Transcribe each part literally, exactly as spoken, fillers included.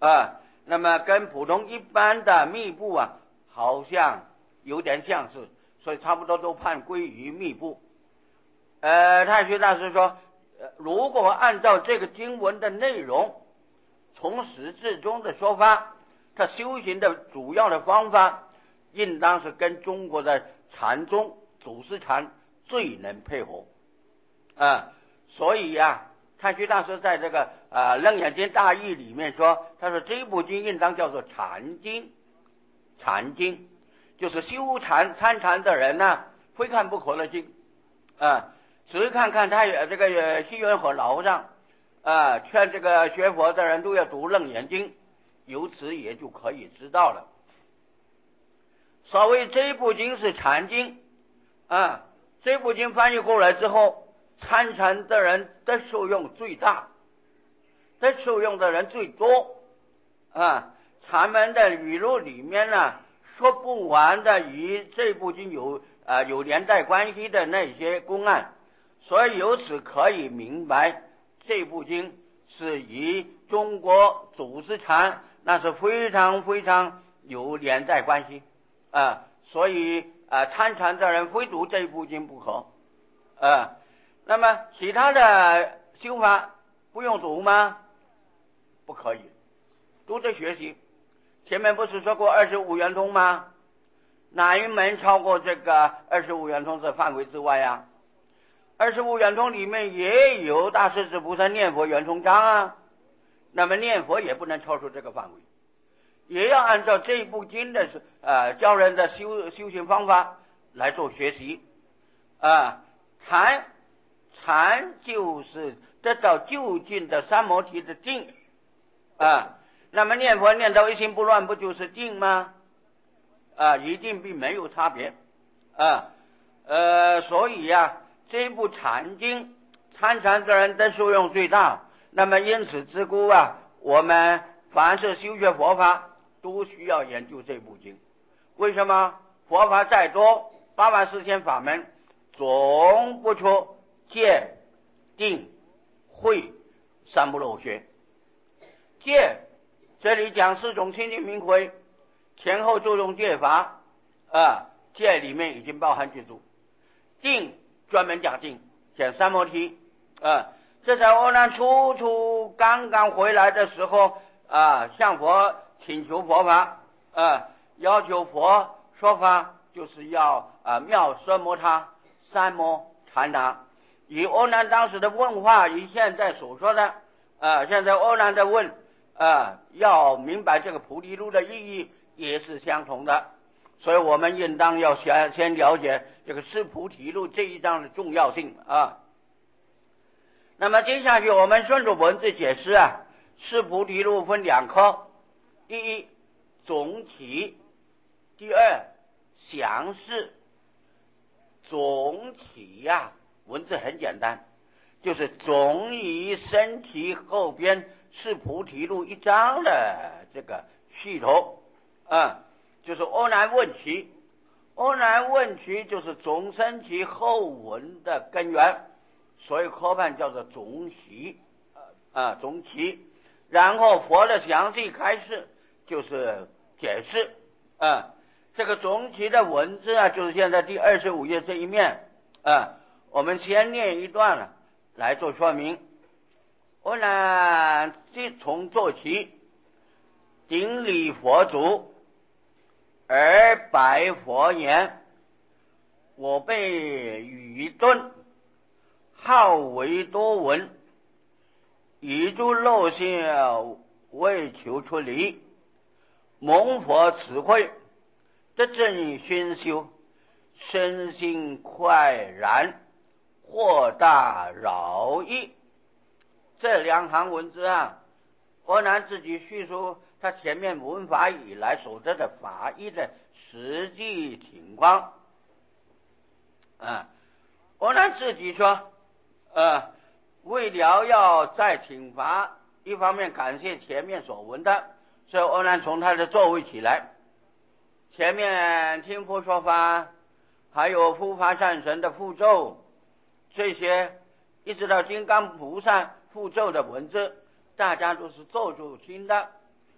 啊，那么跟普通一般的密部啊，好像有点相似，所以差不多都判归于密部。呃，太虚大师说，呃，如果按照这个经文的内容，从始至终的说法，他修行的主要的方法，应当是跟中国的禅宗祖师禅最能配合啊。所以呀、啊，太虚大师在这个啊《楞严经大义》里面说，他说这部经应当叫做禅经，禅经就是修禅参禅的人呢、啊，非看不可的经啊。只看看他这个西元和老上啊，劝这个学佛的人都要读楞严经，由此也就可以知道了。所谓这部经是禅经啊，这部经翻译过来之后，参禅的人的受用最大，的受用的人最多啊。禅门的语录里面呢，说不完的与这部经有啊有连带关系的那些公案，所以由此可以明白，这部经是与中国祖师禅那是非常非常有连带关系啊，所以啊参禅的人非读这部经不可啊。那么其他的修法不用读吗？不可以，读着学习。前面不是说过二十五圆通吗？哪一门超过这个二十五圆通的范围之外啊？二十五圆通里面也有大势至菩萨念佛圆通章啊，那么念佛也不能超出这个范围，也要按照这部经的呃教人的修修行方法来做学习啊。禅禅就是得到究竟的三摩提的定啊，那么念佛念到一心不乱，不就是定吗？啊，一定并没有差别啊。呃，所以呀、啊，这部禅经参禅的人的受用最大。那么因此之故啊，我们凡是修学佛法都需要研究这部经。为什么？佛法再多，八万四千法门，总不出戒、定、慧三不漏学。戒这里讲四种清净明慧，前后注重戒法啊，戒里面已经包含具足。定专门讲定，讲三摩提啊。这在欧南初初刚刚回来的时候啊，向佛请求佛法啊，要求佛说法，就是要啊妙奢摩他三摩禅那。以欧南当时的问话，与现在所说的啊，现在欧南的问啊，要明白这个菩提路的意义也是相同的。所以我们应当要先先了解这个四菩提路这一章的重要性啊。那么接下去我们顺着文字解释啊，四菩提路分两科，第一总体，第二详释。总体呀、啊，文字很简单，就是总于身体后边是菩提路一章的这个系统啊，就是阿难问题。阿难问题就是总身体后文的根源，所以科判叫做总体啊，总体。然后佛的详细开示就是解释啊。这个总体的文字啊，就是现在第二十五页这一面啊，我们先念一段了来做说明。我呢，即从做起，顶礼佛祖，而白佛言：我辈愚钝，好为多闻，以诸漏性为求出离，蒙佛慈惠，得正熏修，身心快然，豁大饶益。这两行文字啊，阿难自己叙述他前面闻法以来所得的法义的实际情况啊。阿难自己说，呃，为了要再请法，一方面感谢前面所闻的，所以阿难从他的座位起来，前面听佛说法，还有护法善神的符咒，这些一直到金刚菩萨符咒的文字，大家都是坐住听的。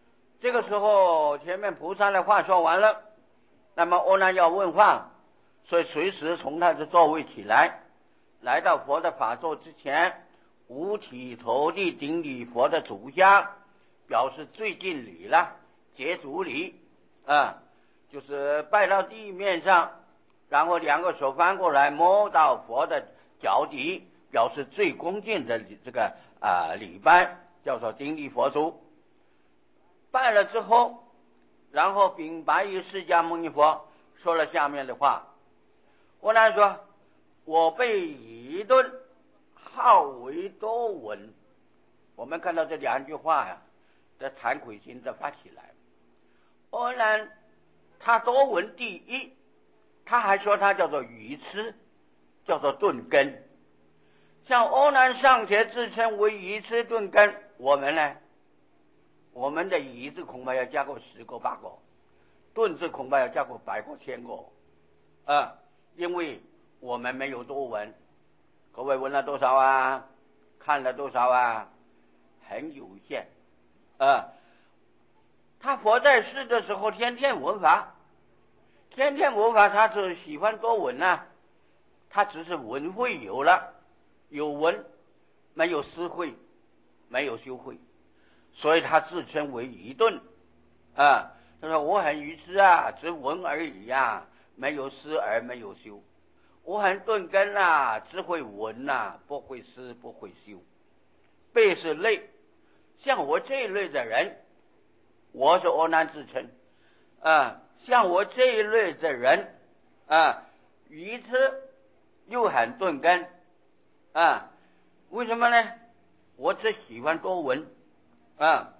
这个时候前面菩萨的话说完了，那么阿难要问话，所以随时从他的座位起来，来到佛的法座之前，五体投地顶礼佛的足下，表示最近礼了，结足礼啊，就是拜到地面上，然后两个手翻过来摸到佛的脚底，表示最恭敬的这个啊礼拜，叫做顶礼佛足。拜了之后，然后禀白于释迦牟尼佛，说了下面的话。阿难说：我辈愚钝，好为多闻。我们看到这两句话呀，的惭愧心的发起来。阿难他多闻第一，他还说他叫做愚痴，叫做钝根。像阿难尚且自称为愚痴钝根，我们呢？我们的愚字恐怕要加过十个八个，钝字恐怕要加过百个千个啊，因为我们没有多闻。各位闻了多少啊？看了多少啊？很有限啊。他佛在世的时候天天闻法，天天闻法，他是喜欢多闻啊，他只是闻会有了，有闻没有思会，没有修会，所以他自称为愚钝啊。他说我很愚痴啊，只闻而已啊，没有思而没有修。我很钝根啊，只会闻啊，不会思不会修。辈是类，像我这一类的人，我是阿难自称啊，像我这一类的人啊，愚痴又很钝根啊，为什么呢？我只喜欢多闻啊，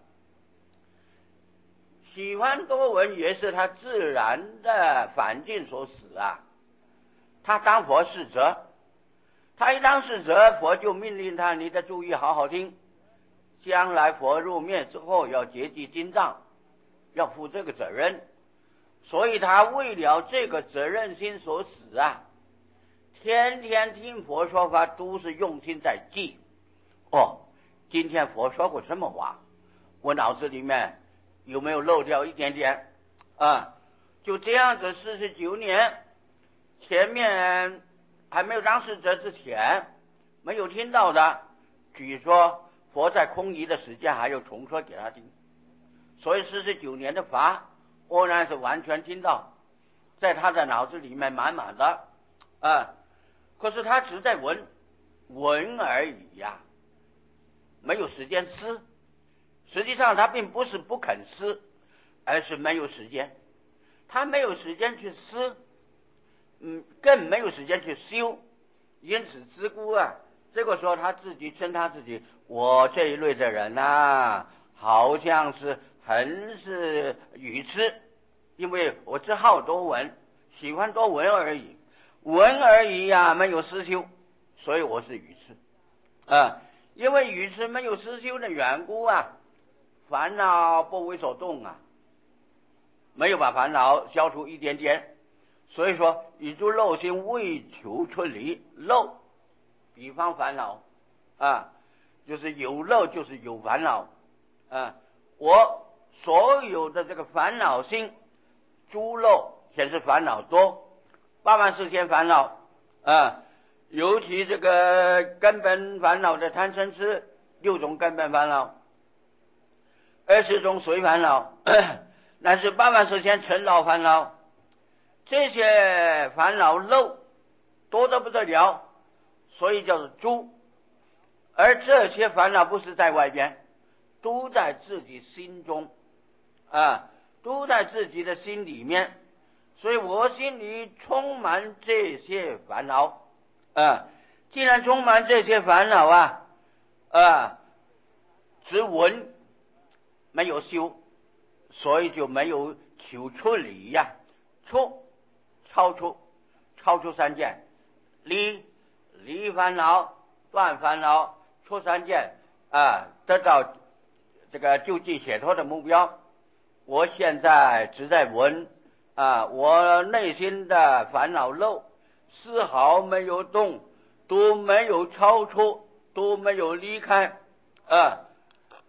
喜欢多闻也是他自然的反境所使啊。他当佛侍者，他一当侍者，佛就命令他，你得注意好好听，将来佛入灭之后要结集经藏，要负这个责任。所以他为了这个责任心所使啊，天天听佛说法都是用心在记。哦，今天佛说过什么话，我脑子里面有没有漏掉一点点啊？就这样子四十九年，前面还没有当侍者之前没有听到的，据说佛在空遗的时间还有重说给他听，所以四十九年的法阿难是完全听到，在他的脑子里面满满的啊。可是他只在闻闻而已呀、啊，没有时间思。实际上他并不是不肯思，而是没有时间，他没有时间去思，嗯，更没有时间去修。因此自故啊，这个时候他自己称他自己，我这一类的人啊，好像是很是愚痴，因为我只好多闻，喜欢多闻而已，闻而已啊，没有思修，所以我是愚痴啊。因为愚痴没有思修的缘故啊，烦恼不为所动啊，没有把烦恼消除一点点。所以说以诸漏心为求出离，漏比方烦恼啊，就是有漏就是有烦恼啊。我所有的这个烦恼心诸漏显示烦恼多，八万四千烦恼啊，尤其这个根本烦恼的贪嗔痴六种根本烦恼，二十种随烦恼，乃是八万四千尘劳烦恼。这些烦恼漏多得不得了，所以叫做诸。而这些烦恼不是在外边，都在自己心中啊，都在自己的心里面。所以我心里充满这些烦恼啊，既然充满这些烦恼啊啊，只闻没有修，所以就没有求出离呀、啊，出超出超出三界，离离烦恼，断烦恼，出三界啊，得到这个究竟解脱的目标。我现在只在闻啊，我内心的烦恼漏丝毫没有动，都没有超出，都没有离开啊。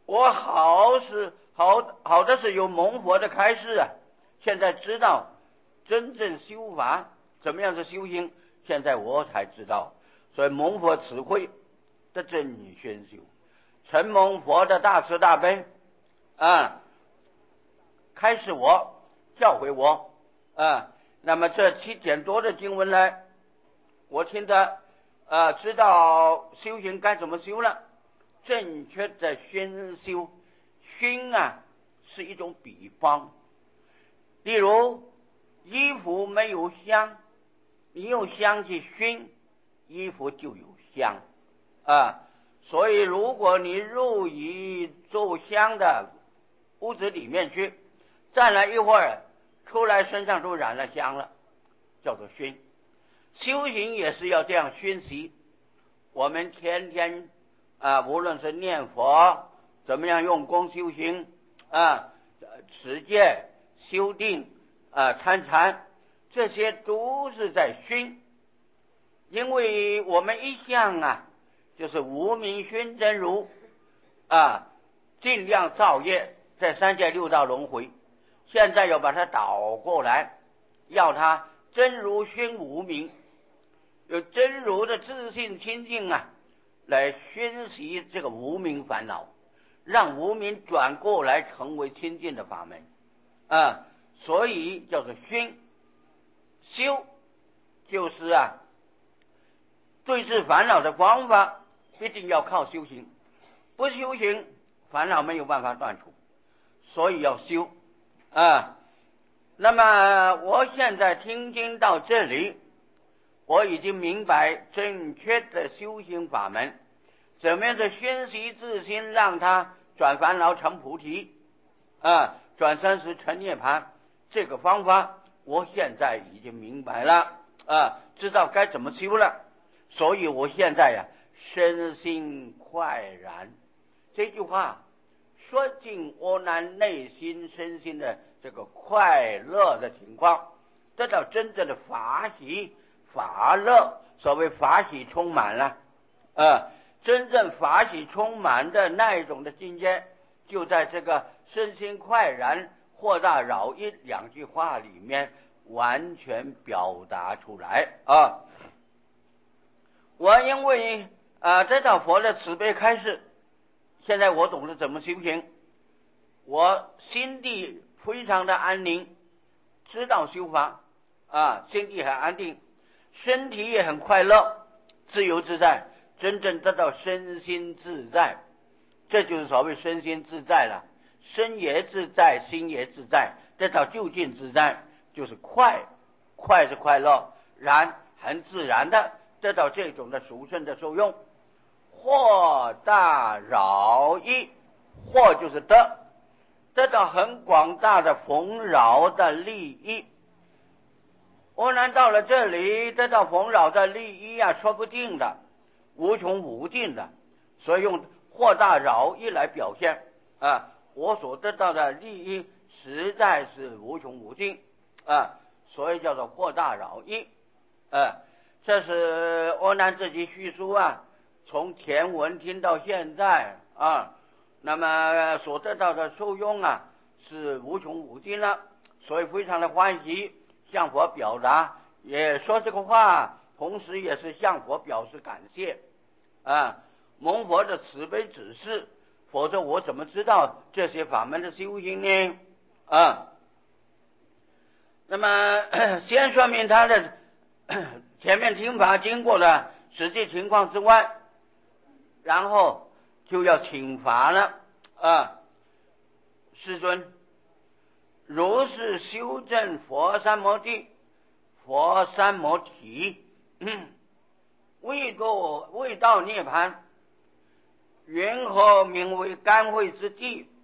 我好是好好的是有蒙佛的开示啊，现在知道真正修法怎么样是修行，现在我才知道，所以蒙佛慈慧的真宣修，承蒙佛的大慈大悲啊，开示我，教诲我啊。那么这七点多的经文呢，我听得呃知道修行该怎么修了。正确的熏修，熏啊是一种比方，例如衣服没有香，你用香去熏，衣服就有香啊。所以如果你入于做香的屋子里面去，站了一会儿，出来身上都染了香了，叫做熏。修行也是要这样熏习，我们天天啊，无论是念佛，怎么样用功修行啊，持戒、修定啊、参禅，这些都是在熏。因为我们一向啊，就是无名熏真如啊，尽量造业，在三界六道轮回。现在要把它倒过来，要它真如熏无名，有真如的自信清净啊，来熏习这个无明烦恼，让无明转过来成为清净的法门啊，所以叫做熏。修就是啊，对治烦恼的方法一定要靠修行，不修行烦恼没有办法断除，所以要修啊。那么我现在听经到这里，我已经明白正确的修行法门，怎么样的熏习自心，让他转烦恼成菩提啊，转生死成涅槃，这个方法我现在已经明白了啊，知道该怎么修了。所以我现在呀、啊，身心快然，这句话说尽我难内心身心的这个快乐的情况，得到真正的法喜法乐。所谓法喜充满了啊，真正法喜充满的那一种的境界，就在这个身心快然豁大饶益两句话里面完全表达出来啊。我因为啊得到佛的慈悲开示，现在我懂得怎么修行，我心地非常的安宁，知道修法啊，心地很安定，身体也很快乐，自由自在，真正得到身心自在，这就是所谓身心自在了。身也自在，心也自在，得到究竟自在，就是快，快是快乐，然很自然的得到这种的殊胜的受用。豁大饶益，豁就是得，得到很广大的丰饶的利益。我难到了这里得到丰饶的利益啊，说不定的，无穷无尽的，所以用豁大饶益来表现啊，我所得到的利益实在是无穷无尽啊，所以叫做豁大饶益啊。这是阿难自己叙述啊，从前文听到现在啊，那么所得到的受用啊是无穷无尽了，所以非常的欢喜，向佛表达，也说这个话，同时也是向佛表示感谢啊，蒙佛的慈悲指示，否则我怎么知道这些法门的修行呢？啊，那么先说明他的前面听法经过的实际情况之外，然后就要请法了啊。世尊，如是修正佛三摩地、佛三摩体，嗯、未到未到涅槃，云何名为甘慧之地？